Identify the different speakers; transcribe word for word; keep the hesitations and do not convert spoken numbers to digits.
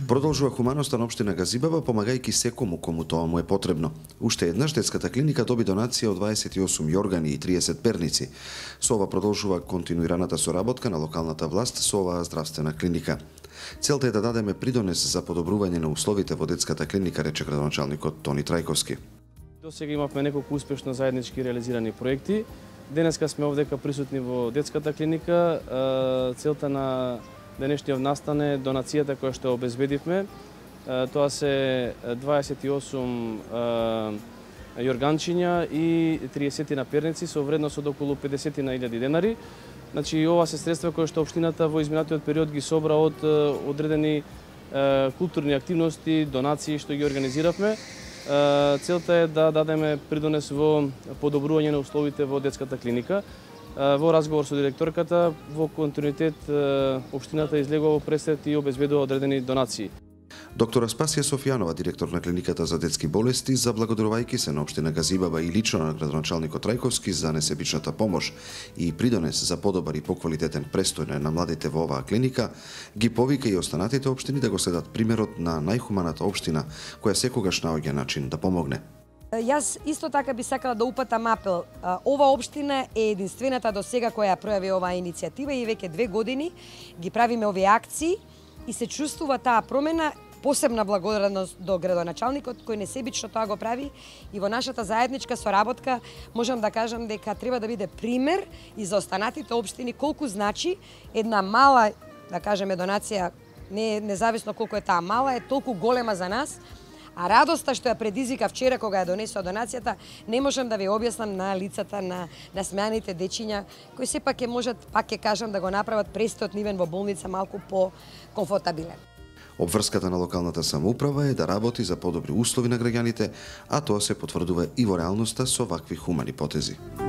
Speaker 1: Продолжува хуманоста на општина Газибаба, помагајќи секому кому тоа му е потребно. Уште еднаш детската клиника доби донација од дваесет и осум јоргани и триесет перници. Со ова продолжува континуираната соработка на локалната власт со оваа здравствена клиника. Целта е да дадеме придонес за подобрување на условите во детската клиника, рече градоначалникот Тони Трајковски.
Speaker 2: До сега имавме неколку успешно заеднички реализирани проекти. Денеска сме овдека присутни во детската клиника. Целта на денешниот настан е донацијата која што обезбедивме. Тоа се дваесет и осум јорганчиња и триесет перници со вредност од околу педесет илјади денари. Значи, ова се средства кои што општината во изминатиот период ги собра од одредени културни активности, донации што ги организиравме. Целта е да дадеме придонес во подобрување на условите во детската клиника. Во разговор со директорката, во континуитет општината излегува во пресет и обезбедува одредени донации.
Speaker 1: Доктора Спасија Софијанова, директор на клиниката за детски болести, заблагодарувајќи се на општина Газибаба и лично на градоначалникот Трајковски за несебичната помош и придонес за подобар и поквалитетен престој на младите во оваа клиника, ги повика и останатите општини да го следат примерот на најхуманата општина која секогаш наоѓа начин да помогне.
Speaker 3: Јас исто така би сакала да упатам апел. Ова општина е единствената до сега која пројави оваа иницијатива и веќе две години ги правиме овие акции и се чувствува таа промена. Посебна благодарност до градоначалникот кој несебично тоа го прави и во нашата заедничка соработка можам да кажам дека треба да биде пример и за останатите општини колку значи една мала, да кажеме, донација, не независно колку е таа мала, е толку голема за нас. А радоста што ја предизвика вчера кога ја донесува донацијата, не можам да ви објаснам на лицата на насмеаните дечиња, кои сепак ќе можат, пак ќе кажам, да го направат престојот нивен во болница малку по-комфортабилен.
Speaker 1: Обврската на локалната самоуправа е да работи за подобри услови на граѓаните, а тоа се потврдува и во реалноста со вакви хумани потези.